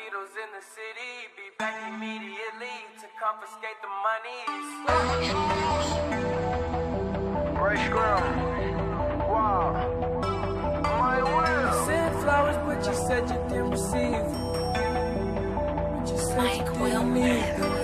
Cheetos in the city, be back immediately to confiscate the monies. Ray Scrum. Wow. My will. Sent flowers, but you said you didn't receive. But you said you didn't need them.